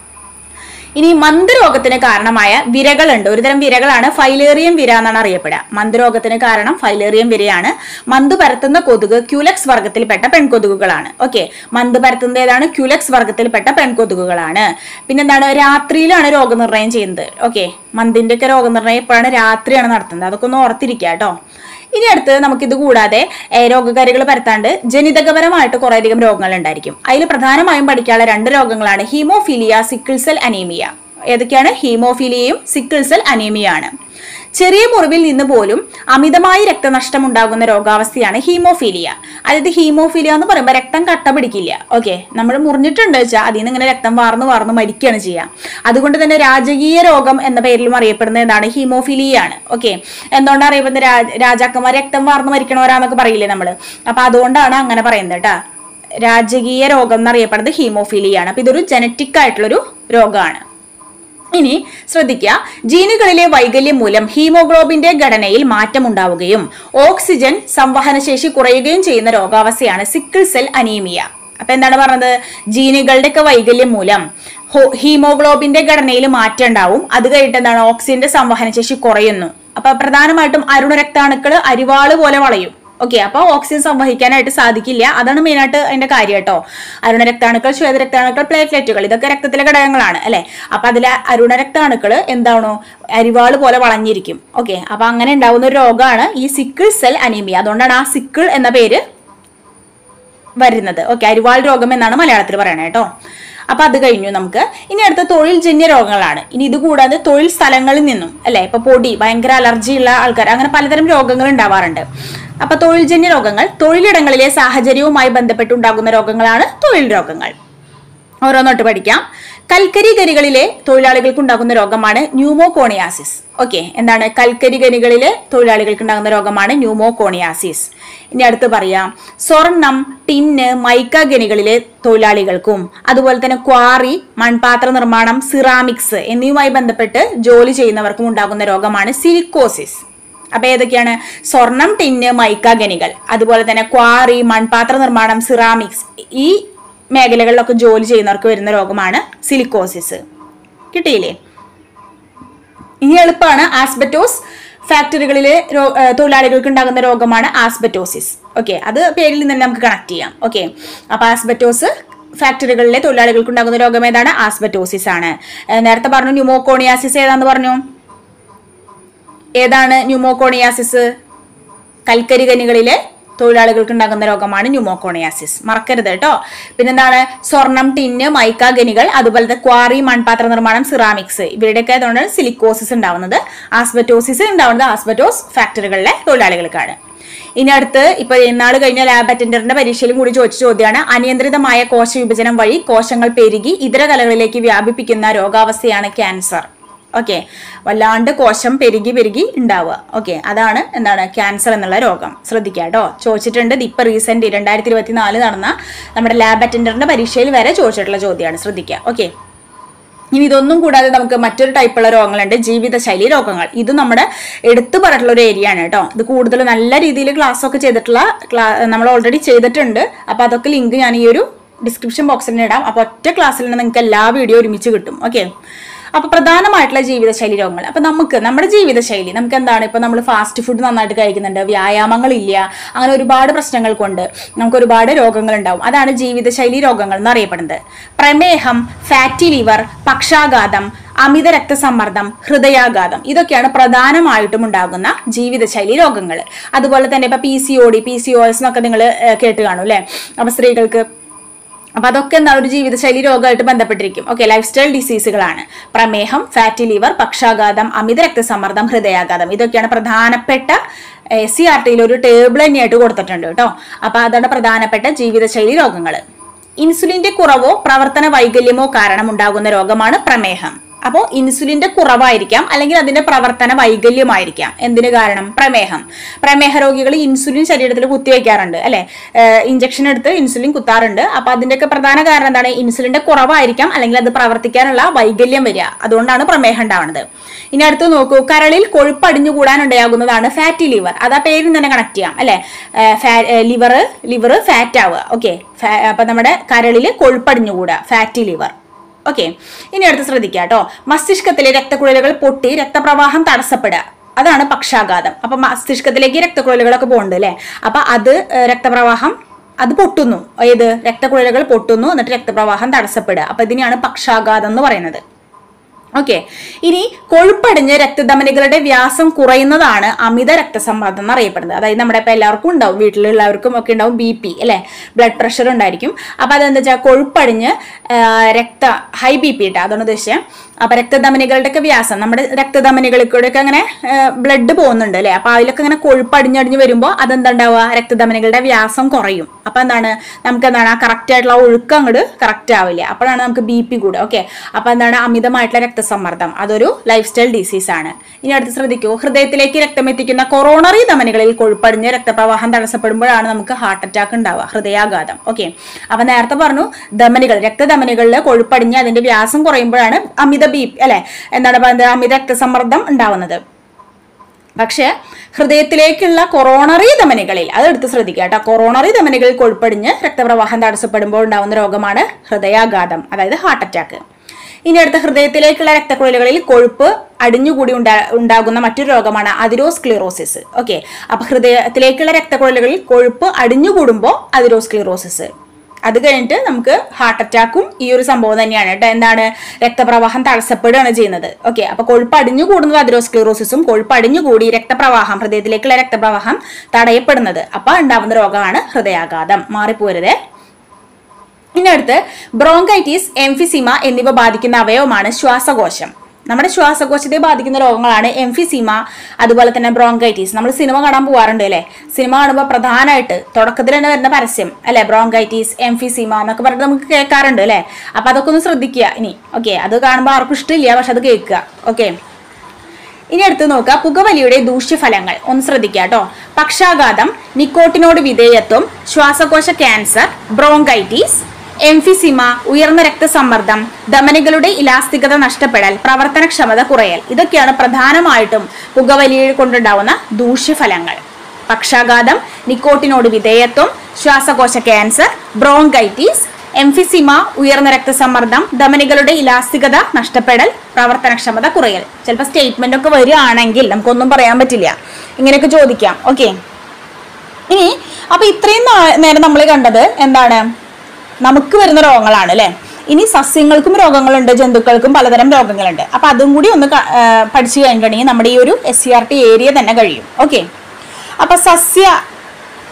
ഇനി മന്ദരോഗത്തിന് കാരണമായ വിരകളുണ്ട്. ഒരുതരം വിരകളാണ് ഫൈലേറിയം വിര എന്നാണ് അറിയപ്പെടുക. മന്ദരോഗത്തിന് കാരണം ഫൈലേറിയം വിരയാണ്. മന്ത് പരത്തുന്ന കൊതുക് ക്യൂലക്സ് വർഗത്തിൽപ്പെട്ട പെൺകൊതുകുകളാണ്. ഓക്കെ, മന്ത് പരത്തുന്നത് ഏതാണ്? ക്യൂലക്സ് വർഗത്തിൽപ്പെട്ട പെൺകൊതുകുകളാണ്. പിന്നെന്താണ്? രാത്രിയിലാണ് രോഗനിർണയം ചെയ്യുന്നത്. ഓക്കെ, മന്തിന്റെ ഒക്കെ രോഗനിർണയം എപ്പോഴാണ്? രാത്രിയാണ് നടത്തുന്നത്. അതൊക്കെ ഒന്ന് ഓർത്തിരിക്കുക കേട്ടോ. ഇനി അടുത്ത് നമുക്കിത് കൂടാതെ രോഗകാരികൾ പരത്താണ്ട് ജനിതകപരമായിട്ട് കുറേയധികം രോഗങ്ങൾ ഉണ്ടായിരിക്കും. അതിൽ പ്രധാനമായും പഠിക്കാനുള്ള 2 രോഗങ്ങളാണ് ഹീമോഫീലിയ, സിക്കിൾ സെൽ അനീമിയ. ഏതൊക്കെയാണ്? ഹീമോഫീലിയയും സിക്കിൾ സെൽ അനീമിയയാണ്. ചെറിയ മുറിവിൽ നിന്ന് പോലും അമിതമായി രക്തനഷ്ടം ഉണ്ടാകുന്ന രോഗാവസ്ഥയാണ് ഹീമോഫീലിയ. അതായത് ഹീമോഫീലിയ എന്ന് പറയുമ്പോൾ രക്തം കട്ട പിടിക്കില്ല. ഓക്കെ, നമ്മൾ മുറിഞ്ഞിട്ടുണ്ട് വെച്ചാൽ അതിൽ നിന്ന് ഇങ്ങനെ രക്തം വാർന്ന് മരിക്കുകയാണ് ചെയ്യുക. അതുകൊണ്ട് തന്നെ രാജകീയ രോഗം എന്ന പേരിലും അറിയപ്പെടുന്നത് എന്താണ്? ഹീമോഫീലിയാണ്. ഓക്കെ, എന്തുകൊണ്ടാണ് അറിയപ്പെടുന്നത്? രാജാക്കന്മാർ രക്തം വാർന്ന് മരിക്കണവരാന്നൊക്കെ പറയില്ലേ നമ്മള്. അപ്പൊ അതുകൊണ്ടാണ് അങ്ങനെ പറയുന്നത് കേട്ടാ. രാജകീയ രോഗം എന്നറിയപ്പെടുന്നത് ഹീമോഫീലിയാണ്. അപ്പൊ ഇതൊരു ജനറ്റിക് ആയിട്ടുള്ളൊരു രോഗമാണ്. ഇനി ശ്രദ്ധിക്കുക, ജീനുകളിലെ വൈകല്യം മൂലം ഹീമോഗ്ലോബിന്റെ ഘടനയിൽ മാറ്റം ഉണ്ടാവുകയും ഓക്സിജൻ സംവഹനശേഷി കുറയുകയും ചെയ്യുന്ന രോഗാവസ്ഥയാണ് സിക്കിൾ സെൽ അനീമിയ. അപ്പൊ എന്താണ് പറഞ്ഞത്? ജീനുകളുടെ ഒക്കെ വൈകല്യം മൂലം ഹീമോഗ്ലോബിന്റെ ഘടനയിൽ മാറ്റം ഉണ്ടാവും. അത് കഴിഞ്ഞിട്ട് എന്താണ്? ഓക്സിജന്റെ സംവഹനശേഷി കുറയുന്നു. അപ്പൊ പ്രധാനമായിട്ടും അരുണരക്താണുക്കൾ അരിവാള് പോലെ വളയും. ഓക്കെ, അപ്പൊ ഓക്സിജൻ സംവഹിക്കാനായിട്ട് സാധിക്കില്ല. അതാണ് മെയിനായിട്ട് അതിന്റെ കാര്യം കേട്ടോ. അരുണരക്താണുക്കൾ, ശ്വേതരക്താണുക്കൾ, പ്ലേറ്റ്ലെറ്റുകൾ, ഇതൊക്കെ രക്തത്തിലെ ഘടകങ്ങളാണ് അല്ലെ. അപ്പൊ അതിലെ അരുണരക്താണുക്കൾ എന്താണോ അരിവാള് പോലെ വളഞ്ഞിരിക്കും. ഓക്കെ, അപ്പൊ അങ്ങനെ ഉണ്ടാവുന്ന ഒരു രോഗമാണ് ഈ സിക്കിൾ സെൽ അനീമിയ. അതുകൊണ്ടാണ് ആ സിക്കിൾ എന്ന പേര് വരുന്നത്. ഓക്കെ, അരിവാൾ രോഗം എന്നാണ് മലയാളത്തിൽ പറയണേ കേട്ടോ. അപ്പൊ അത് കഴിഞ്ഞു. നമുക്ക് ഇനി അടുത്ത തൊഴിൽ ജന്യ രോഗങ്ങളാണ്. ഇനി ഇത് കൂടാതെ തൊഴിൽ സ്ഥലങ്ങളിൽ നിന്നും അല്ലെ, ഇപ്പൊ പൊടി, ഭയങ്കര അലർജി ഉള്ള ആൾക്കാർ, അങ്ങനെ പലതരം രോഗങ്ങൾ ഉണ്ടാവാറുണ്ട്. അപ്പൊ തൊഴിൽ ജന്യ രോഗങ്ങൾ തൊഴിലിടങ്ങളിലെ സാഹചര്യവുമായി ബന്ധപ്പെട്ടുണ്ടാകുന്ന രോഗങ്ങളാണ് തൊഴിൽ രോഗങ്ങൾ. ഓരോന്നോട്ട് പഠിക്കാം. കൽക്കരി ഖനികളിലെ തൊഴിലാളികൾക്ക് ഉണ്ടാകുന്ന രോഗമാണ് ന്യൂമോകോണിയാസിസ്. ഓക്കെ, എന്താണ്? കൽക്കരി ഖനികളിലെ തൊഴിലാളികൾക്ക് ഉണ്ടാകുന്ന രോഗമാണ് ന്യൂമോകോണിയാസിസ്. ഇനി അടുത്ത് പറയാം, സ്വർണം, ടിന്ന്, മൈക്ക ഖനികളിലെ തൊഴിലാളികൾക്കും അതുപോലെ തന്നെ ക്വാറി, മൺപാത്ര നിർമ്മാണം, സിറാമിക്സ് എന്നിവയുമായി ബന്ധപ്പെട്ട് ജോലി ചെയ്യുന്നവർക്കും ഉണ്ടാകുന്ന രോഗമാണ് സിലിക്കോസിസ്. അപ്പൊ ഏതൊക്കെയാണ്? സ്വർണം, ടിന്ന്, മൈക്ക ഖനികൾ, അതുപോലെ തന്നെ ക്വാറി, മൺപാത്ര നിർമ്മാണം, സിറാമിക്സ്, ഈ മേഖലകളിലൊക്കെ ജോലി ചെയ്യുന്നവർക്ക് വരുന്ന രോഗമാണ് സിലിക്കോസിസ്. കിട്ടിയില്ലേ? ഇനി എളുപ്പമാണ്. ആസ്ബറ്റോസ് ഫാക്ടറികളിലെ തൊഴിലാളികൾക്ക് ഉണ്ടാകുന്ന രോഗമാണ് ആസ്ബറ്റോസിസ്. ഓക്കെ, അത് പേരിൽ നിന്ന് നമുക്ക് കണക്ട് ചെയ്യാം. ഓക്കെ, അപ്പൊ ആസ്ബറ്റോസ് ഫാക്ടറികളിലെ തൊഴിലാളികൾക്ക് ഉണ്ടാകുന്ന രോഗം ഏതാണ്? ആസ്ബറ്റോസിസ് ആണ്. നേരത്തെ പറഞ്ഞു ന്യൂമോകോണിയാസിസ് ഏതാന്ന് പറഞ്ഞു. ഏതാണ് ന്യൂമോകോണിയാസിസ്? കൽക്കരി ഖനികളിലെ തൊഴിലാളികൾക്ക് ഉണ്ടാകുന്ന രോഗമാണ് ന്യൂമോകോണിയാസിസ്. മറക്കരുത് കേട്ടോ. പിന്നെന്താണ്? സ്വർണം, ടിന്ന്, മൈക്ക ഖനികൾ, അതുപോലത്തെ ക്വാറി, മൺപാത്ര നിർമ്മാണം, സിറാമിക്സ്, ഇവരുടെയൊക്കെ അതുകൊണ്ടാണ് സിലിക്കോസിസ് ഉണ്ടാവുന്നത്. ആസ്ബറ്റോസിസ് ഉണ്ടാവുന്നത് ആസ്ബറ്റോസ് ഫാക്ടറികളിലെ തൊഴിലാളികൾക്കാണ്. ഇനി അടുത്ത് ഇപ്പൊ ഇന്നാള് കഴിഞ്ഞ ലാബ് അറ്റൻഡറിന്റെ പരീക്ഷയിലും കൂടി ചോദിച്ച ചോദ്യമാണ്, അനിയന്ത്രിതമായ കോശ വിഭജനം വഴി കോശങ്ങൾ പെരുകി ഇതര കലകളിലേക്ക് വ്യാപിപ്പിക്കുന്ന രോഗാവസ്ഥയാണ് ക്യാൻസർ. ഓക്കെ, വല്ലാണ്ട് കോശം പെരുകി ഉണ്ടാവുക. ഓക്കെ, അതാണ് എന്താണ് ക്യാൻസർ എന്നുള്ള രോഗം. ശ്രദ്ധിക്കുക കേട്ടോ. ചോദിച്ചിട്ടുണ്ട്. ഇപ്പൊ റീസെന്റ് 2024 നടന്ന നമ്മുടെ ലാബ് അറ്റൻഡറിന്റെ പരീക്ഷയിൽ വരെ ചോദിച്ചിട്ടുള്ള ചോദ്യമാണ്. ശ്രദ്ധിക്കുക. ഓക്കെ, ഇനി ഇതൊന്നും കൂടാതെ നമുക്ക് മറ്റൊരു ടൈപ്പുള്ള രോഗങ്ങളുണ്ട്, ജീവിതശൈലി രോഗങ്ങൾ. ഇത് നമ്മുടെ എടുത്തു പറഞ്ഞിട്ടുള്ള ഒരു ഏരിയ ആണ് കേട്ടോ. ഇത് കൂടുതൽ നല്ല രീതിയിൽ ക്ലാസ് ഒക്കെ ചെയ്തിട്ടുള്ള നമ്മൾ ഓൾറെഡി ചെയ്തിട്ടുണ്ട്. അപ്പൊ അതൊക്കെ ലിങ്ക് ഞാൻ ഈ ഒരു ഡിസ്ക്രിപ്ഷൻ ബോക്സിൽ ഇടാം. അപ്പൊ ഒറ്റ ക്ലാസ്സിൽ നിന്ന് നിങ്ങൾക്ക് എല്ലാ വീഡിയോ ഒരുമിച്ച് കിട്ടും. ഓക്കെ, അപ്പൊ പ്രധാനമായിട്ടുള്ള ജീവിതശൈലി രോഗങ്ങൾ. അപ്പൊ നമ്മുടെ ജീവിതശൈലി നമുക്ക് എന്താണ്? ഇപ്പൊ നമ്മൾ ഫാസ്റ്റ് ഫുഡ് നന്നായിട്ട് കഴിക്കുന്നുണ്ട്, വ്യായാമങ്ങളില്ല, അങ്ങനെ ഒരുപാട് പ്രശ്നങ്ങൾ കൊണ്ട് നമുക്ക് ഒരുപാട് രോഗങ്ങൾ ഉണ്ടാവും. അതാണ് ജീവിതശൈലി രോഗങ്ങൾ എന്നറിയപ്പെടുന്നത്. പ്രമേഹം, ഫാറ്റി ലിവർ, പക്ഷാഘാതം, അമിത രക്തസമ്മർദ്ദം, ഹൃദയാഘാതം, ഇതൊക്കെയാണ് പ്രധാനമായിട്ടും ഉണ്ടാകുന്ന ജീവിതശൈലി രോഗങ്ങൾ. അതുപോലെ തന്നെ ഇപ്പൊ PCOD, PCOS എന്നൊക്കെ നിങ്ങൾ കേട്ട് കാണും അല്ലെ. അപ്പൊ സ്ത്രീകൾക്ക് അപ്പൊ അതൊക്കെ എന്താണ്? ഒരു ജീവിതശൈലി രോഗമായിട്ട് ബന്ധപ്പെട്ടിരിക്കും. ഓക്കെ, ലൈഫ് സ്റ്റൈൽ ഡിസീസുകളാണ്. പ്രമേഹം, ഫാറ്റി ലിവർ, പക്ഷാഘാതം, അമിത രക്തസമ്മർദ്ദം, ഹൃദയാഘാതം, ഇതൊക്കെയാണ് പ്രധാനപ്പെട്ട SCERTയിൽ ഒരു ടേബിൾ തന്നെയായിട്ട് കൊടുത്തിട്ടുണ്ട് കേട്ടോ. അപ്പൊ അതാണ് പ്രധാനപ്പെട്ട ജീവിതശൈലി രോഗങ്ങൾ. ഇൻസുലിന്റെ കുറവോ പ്രവർത്തന വൈകല്യമോ കാരണം ഉണ്ടാകുന്ന രോഗമാണ് പ്രമേഹം. അപ്പോൾ ഇൻസുലിന്റെ കുറവായിരിക്കാം, അല്ലെങ്കിൽ അതിന്റെ പ്രവർത്തന വൈകല്യമായിരിക്കാം. എന്തിനു കാരണം? പ്രമേഹ രോഗികൾ ഇൻസുലിൻ ശരീരത്തിൽ കുത്തിവെക്കാറുണ്ട് അല്ലെ, ഇഞ്ചക്ഷൻ എടുത്ത് ഇൻസുലിൻ കുത്താറുണ്ട്. അപ്പൊ അതിന്റെയൊക്കെ പ്രധാന കാരണം എന്താണ്? ഇൻസുലിന്റെ കുറവായിരിക്കാം, അല്ലെങ്കിൽ അത് പ്രവർത്തിക്കാനുള്ള വൈകല്യം വരിക. അതുകൊണ്ടാണ് പ്രമേഹം ഉണ്ടാവുന്നത്. ഇനി അടുത്ത് നോക്കൂ, കരളിൽ കൊഴുപ്പ് അടിഞ്ഞുകൂടാൻ ഉണ്ടാകുന്നതാണ് ഫാറ്റി ലിവർ. അത് ആ പേരിൽ തന്നെ കണക്ട് ചെയ്യാം അല്ലെ. ലിവർ ഫാറ്റ് ആവുക. ഓക്കെ, അപ്പൊ നമ്മുടെ കരളിൽ കൊഴുപ്പടിഞ്ഞുകൂടുക, ഫാറ്റി ലിവർ. ഓക്കെ, ഇനി അടുത്ത് ശ്രദ്ധിക്കുക കേട്ടോ. മസ്തിഷ്കത്തിലെ രക്തക്കുഴലുകൾ പൊട്ടി രക്തപ്രവാഹം തടസ്സപ്പെടുക, അതാണ് പക്ഷാഘാതം. അപ്പൊ മസ്തിഷ്കത്തിലേക്ക് രക്തക്കുഴലുകളൊക്കെ പോകുന്നുണ്ട് അല്ലെ. അപ്പൊ അത് രക്തപ്രവാഹം അത് പൊട്ടുന്നു. ഏത്? രക്തക്കുഴലുകൾ പൊട്ടുന്നു, എന്നിട്ട് രക്തപ്രവാഹം തടസ്സപ്പെടുക. അപ്പൊ ഇതിനെയാണ് പക്ഷാഘാതം എന്ന് പറയുന്നത്. ഓക്കെ, ഇനി കൊഴുപ്പടിഞ്ഞ് രക്തധമനികളുടെ വ്യാസം കുറയുന്നതാണ് അമിത രക്തസമ്മർദ്ദം എന്നറിയപ്പെടുന്നത്. അതായത് നമ്മുടെ ഇപ്പൊ എല്ലാവർക്കും ഉണ്ടാവും, വീട്ടിലുള്ളവർക്കും ഒക്കെ ഉണ്ടാവും BP അല്ലെ, ബ്ലഡ് പ്രഷർ ഉണ്ടായിരിക്കും. അപ്പൊ അതെന്താ വെച്ചാൽ കൊഴുപ്പടിഞ്ഞ് ഹൈ BP ഇട്ടാ, അതാണ് ഉദ്ദേശിച്ചത്. അപ്പൊ രക്തധമനികളുടെ ഒക്കെ വ്യാസം, നമ്മുടെ രക്തധമനികളിൽ കൂടെ ഒക്കെ അങ്ങനെ ബ്ലഡ് പോകുന്നുണ്ട് അല്ലെ. അപ്പൊ അതിലൊക്കെ അങ്ങനെ കൊഴുപ്പടിഞ്ഞടിഞ്ഞ് വരുമ്പോൾ അതെന്താ ഉണ്ടാവുക? രക്തധമനികളുടെ വ്യാസം കുറയും. അപ്പൊ എന്താണ്? നമുക്ക് എന്താണ്? ആ കറക്റ്റ് ആയിട്ടുള്ള ഒഴുക്ക് അങ്ങോട്ട് കറക്റ്റ് ആവില്ല. അപ്പോഴാണ് നമുക്ക് BP കൂടുക. ഓക്കെ, അപ്പൊ എന്താണ്? അമിതമായിട്ടുള്ള രക്തസമ്മർദ്ദം, അതൊരു ലൈഫ് സ്റ്റൈൽ ഡിസീസ് ആണ്. ഇനി അടുത്ത് ശ്രദ്ധിക്കൂ, ഹൃദയത്തിലേക്ക് രക്തമെത്തിക്കുന്ന കൊറോണറി ധമനികളിൽ കൊഴുപ്പടിഞ്ഞ് രക്തപ്രവാഹം തടസ്സപ്പെടുമ്പോഴാണ് നമുക്ക് ഹാർട്ട് അറ്റാക്ക് ഉണ്ടാവുക, ഹൃദയാഘാതം. ഓക്കെ, അപ്പൊ നേരത്തെ പറഞ്ഞു രക്തധമനികളിൽ കൊഴുപ്പടിഞ്ഞ് അതിന്റെ വ്യാസം കുറയുമ്പോഴാണ് അമിത BP അല്ലെ, എന്താണ് അമിത രക്തസമ്മർദ്ദം ഉണ്ടാവുന്നത്. പക്ഷെ ഹൃദയത്തിലേക്കുള്ള കൊറോണറി ധമനികളിൽ, അത് എടുത്ത് ശ്രദ്ധിക്കുക കേട്ടോ, കൊറോണറി ധമനികളിൽ കൊഴുപ്പടിഞ്ഞ് രക്തപ്രവാഹം തടസ്സപ്പെടുമ്പോൾ ഉണ്ടാവുന്ന രോഗമാണ് ഹൃദയാഘാതം, അതായത് ഹാർട്ട് അറ്റാക്ക്. ഇനി അടുത്ത ഹൃദയത്തിലേക്കുള്ള രക്തക്കുഴലുകളിൽ കൊഴുപ്പ് അടിഞ്ഞുകൂടി ഉണ്ടാകുന്ന മറ്റൊരു രോഗമാണ് അതിരോസ്ക്ലിറോസിസ്. ഓക്കെ, അപ്പൊ ഹൃദയത്തിലേക്കുള്ള രക്തക്കുഴലുകളിൽ കൊഴുപ്പ് അടിഞ്ഞുകൂടുമ്പോൾ അതിരോസ്ക്ലിറോസിസ്. അത് കഴിഞ്ഞിട്ട് നമുക്ക് ഹാർട്ട് അറ്റാക്കും ഈ ഒരു സംഭവം തന്നെയാണ് കേട്ടോ. എന്താണ്? രക്തപ്രവാഹം തടസ്സപ്പെടുകയാണ് ചെയ്യുന്നത്. ഓക്കെ, അപ്പൊ കൊഴുപ്പ് അടിഞ്ഞു കൂടുന്നത് അതിരോസ്ക്ലിറോസിസും, കൊഴുപ്പ് അടിഞ്ഞുകൂടി രക്തപ്രവാഹം, ഹൃദയത്തിലേക്കുള്ള രക്തപ്രവാഹം തടയപ്പെടുന്നത്. അപ്പൊ ഉണ്ടാവുന്ന രോഗമാണ് ഹൃദയാഘാതം. മാറിപ്പോരുതേ. ഇനി അടുത്ത് ബ്രോങ്കൈറ്റിസ്, എംഫിസിമ എന്നിവ ബാധിക്കുന്ന അവയവമാണ് ശ്വാസകോശം. നമ്മുടെ ശ്വാസകോശത്തെ ബാധിക്കുന്ന രോഗങ്ങളാണ് എംഫിസിമ, അതുപോലെ തന്നെ ബ്രോങ്കൈറ്റിസ്. നമ്മൾ സിനിമ കാണാൻ പോകാറുണ്ട് അല്ലെ. സിനിമ കാണുമ്പോൾ പ്രധാനമായിട്ട് തുടക്കത്തിൽ തന്നെ വരുന്ന പരസ്യം അല്ലെ, ബ്രോങ്കൈറ്റിസ്, എംഫിസിമ എന്നൊക്കെ പറഞ്ഞിട്ട് നമുക്ക് കേൾക്കാറുണ്ട് അല്ലെ. അപ്പൊ അതൊക്കെ ഒന്ന് ശ്രദ്ധിക്കുക ഇനി. ഓക്കെ, അത് കാണുമ്പോൾ ആർക്കും ഇഷ്ടമില്ല, പക്ഷെ അത് കേൾക്കുക. ഓക്കെ, ഇനി അടുത്ത് നോക്കുക, പുകവലിയുടെ ദൂഷ്യഫലങ്ങൾ ഒന്ന് ശ്രദ്ധിക്കുക കേട്ടോ. പക്ഷാഘാതം, നിക്കോട്ടിനോട് വിധേയത്വം, ശ്വാസകോശ ക്യാൻസർ, ബ്രോങ്കൈറ്റിസ്, എംഫിസിമ, ഉയർന്ന രക്തസമ്മർദ്ദം, ധമനികളുടെ ഇലാസ്തികത നഷ്ടപ്പെടൽ, പ്രവർത്തനക്ഷമത കുറയൽ, ഇതൊക്കെയാണ് പ്രധാനമായിട്ടും പുകവലി കൊണ്ടുണ്ടാവുന്ന ദൂഷ്യഫലങ്ങൾ. പക്ഷാഘാതം, നിക്കോട്ടിനോട് വിധേയത്വം, ശ്വാസകോശ ക്യാൻസർ, ബ്രോങ്കൈറ്റിസ്, എംഫിസിമ, ഉയർന്ന രക്തസമ്മർദ്ദം, ധമനികളുടെ ഇലാസ്തികത നഷ്ടപ്പെടൽ, പ്രവർത്തനക്ഷമത കുറയൽ. ചിലപ്പോൾ സ്റ്റേറ്റ്മെന്റ് ഒക്കെ വരികയാണെങ്കിൽ നമുക്കൊന്നും പറയാൻ പറ്റില്ല, ഇങ്ങനെയൊക്കെ ചോദിക്കാം. ഓക്കെ, ഇനി അപ്പൊ ഇത്രയും നേരം നമ്മൾ കണ്ടത് എന്താണ്? നമുക്ക് വരുന്ന രോഗങ്ങളാണ് അല്ലെ. ഇനി സസ്യങ്ങൾക്കും രോഗങ്ങളുണ്ട്, ജന്തുക്കൾക്കും പലതരം രോഗങ്ങളുണ്ട്. അപ്പൊ അതും കൂടി ഒന്ന് പഠിച്ചു കഴിഞ്ഞിട്ടുണ്ടെങ്കിൽ നമ്മുടെ ഈ ഒരു SCERT ഏരിയ തന്നെ കഴിയും. ഓക്കെ, അപ്പൊ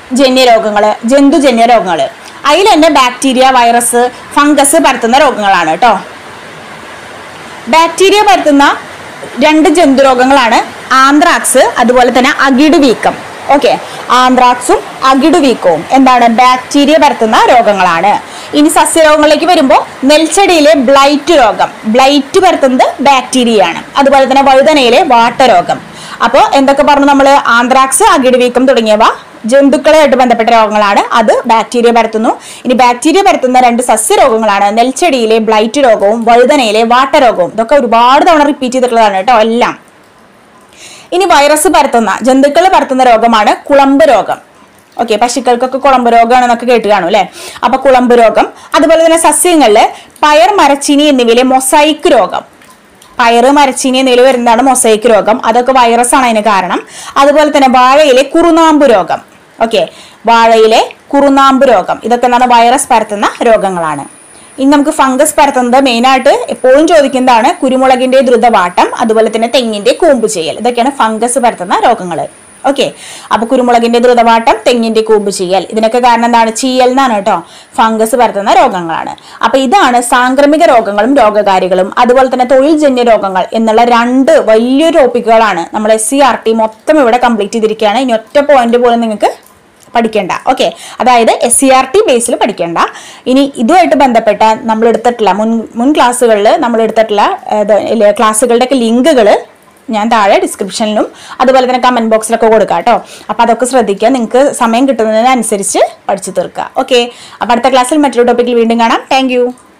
ജന്യരോഗങ്ങൾ, ജന്തുജന്യ രോഗങ്ങൾ. അതിൽ തന്നെ ബാക്ടീരിയ, വൈറസ്, ഫംഗസ് പരത്തുന്ന രോഗങ്ങളാണ് കേട്ടോ. ബാക്ടീരിയ പരത്തുന്ന 2 ജന്തുരോഗങ്ങളാണ് ആന്ത്രാക്സ്, അതുപോലെ തന്നെ അകിട് വീക്കം. ഓക്കെ, ആന്ത്രാക്സും അകിട് വീക്കവും എന്താണ്? ബാക്ടീരിയ പരത്തുന്ന രോഗങ്ങളാണ്. ഇനി സസ്യരോഗങ്ങളിലേക്ക് വരുമ്പോൾ നെൽച്ചെടിയിലെ ബ്ലൈറ്റ് രോഗം, ബ്ലൈറ്റ് പരത്തുന്നത് ബാക്ടീരിയയാണ്. അതുപോലെ തന്നെ വഴുതനയിലെ വാട്ടരോഗം. അപ്പോൾ എന്തൊക്കെ പറഞ്ഞു നമ്മൾ? ആന്ത്രാക്സ്, അകിട് വീക്കം തുടങ്ങിയവ ജന്തുക്കളായിട്ട് ബന്ധപ്പെട്ട രോഗങ്ങളാണ്, അത് ബാക്ടീരിയ പരത്തുന്നു. ഇനി ബാക്ടീരിയ പരത്തുന്ന 2 സസ്യരോഗങ്ങളാണ് നെൽച്ചെടിയിലെ ബ്ലൈറ്റ് രോഗവും വഴുതനയിലെ വാട്ടരോഗവും. ഇതൊക്കെ ഒരുപാട് തവണ റിപ്പീറ്റ് ചെയ്തിട്ടുള്ളതാണ് കേട്ടോ എല്ലാം. ഇനി വൈറസ് പരത്തുന്ന, ജന്തുക്കൾ പരത്തുന്ന രോഗമാണ് കുളമ്പ് രോഗം. ഓക്കെ, പശുക്കൾക്കൊക്കെ കുളമ്പ് രോഗമാണെന്നൊക്കെ കേട്ട് കാണും അല്ലെ? അപ്പൊ കുളമ്പ് രോഗം. അതുപോലെ തന്നെ സസ്യങ്ങളില് പയർ, മരച്ചീനി എന്നിവയിലെ മൊസൈക്ക് രോഗം, പയറ്, മരച്ചീനി എന്നിവയിൽ വരുന്നതാണ് മൊസൈക്ക് രോഗം. അതൊക്കെ വൈറസ് ആണ് അതിന് കാരണം. അതുപോലെ തന്നെ വാഴയിലെ കുറുനാമ്പ് രോഗം. ഓക്കെ, വാഴയിലെ കുറുനാമ്പ് രോഗം, ഇതൊക്കെ എന്താണ്? വൈറസ് പരത്തുന്ന രോഗങ്ങളാണ്. ഇനി നമുക്ക് ഫംഗസ് പരത്തുന്നത് മെയിനായിട്ട് എപ്പോഴും ചോദിക്കുന്നതാണ് കുരുമുളകിന്റെ ദ്രുതവാട്ടം, അതുപോലെ തന്നെ തെങ്ങിന്റെ കൂമ്പ് ചെയ്യൽ. ഇതൊക്കെയാണ് ഫംഗസ് പരത്തുന്ന രോഗങ്ങൾ. ഓക്കെ, അപ്പൊ കുരുമുളകിന്റെ ദ്രുതവാട്ടം, തെങ്ങിന്റെ കൂമ്പ് ചെയ്യൽ, ഇതിനൊക്കെ കാരണം എന്താണ്? ചീയൽ എന്നാണ് കേട്ടോ. ഫംഗസ് പരത്തുന്ന രോഗങ്ങളാണ്. അപ്പൊ ഇതാണ് സാംക്രമിക രോഗങ്ങളും രോഗകാരികളും അതുപോലെ തന്നെ തൊഴിൽജന്യ രോഗങ്ങൾ എന്നുള്ള 2 വലിയൊരു ടോപ്പിക്കുകളാണ് നമ്മൾ SCERT മൊത്തം ഇവിടെ കംപ്ലീറ്റ് ചെയ്തിരിക്കുകയാണ്. ഇനി ഒറ്റ പോയിന്റ് പോലും നിങ്ങൾക്ക് പഠിക്കേണ്ട. ഓക്കെ, അതായത് SCERT ബേസിൽ പഠിക്കേണ്ട. ഇനി ഇതുമായിട്ട് ബന്ധപ്പെട്ട നമ്മൾ എടുത്തിട്ടുള്ള മുൻ ക്ലാസ്സുകളിൽ നമ്മൾ എടുത്തിട്ടുള്ള ക്ലാസ്സുകളുടെയൊക്കെ ലിങ്കുകൾ ഞാൻ താഴെ ഡിസ്ക്രിപ്ഷനിലും അതുപോലെ തന്നെ കമന്റ് ബോക്സിലൊക്കെ കൊടുക്കാം കേട്ടോ. അപ്പൊ അതൊക്കെ ശ്രദ്ധിക്കുക, നിങ്ങൾക്ക് സമയം കിട്ടുന്നതിനനുസരിച്ച് പഠിച്ചു തീർക്കുക. ഓക്കെ, അപ്പൊ അടുത്ത ക്ലാസ്സിൽ മറ്റൊരു ടോപ്പിക്കിൽ വീണ്ടും കാണാം. താങ്ക്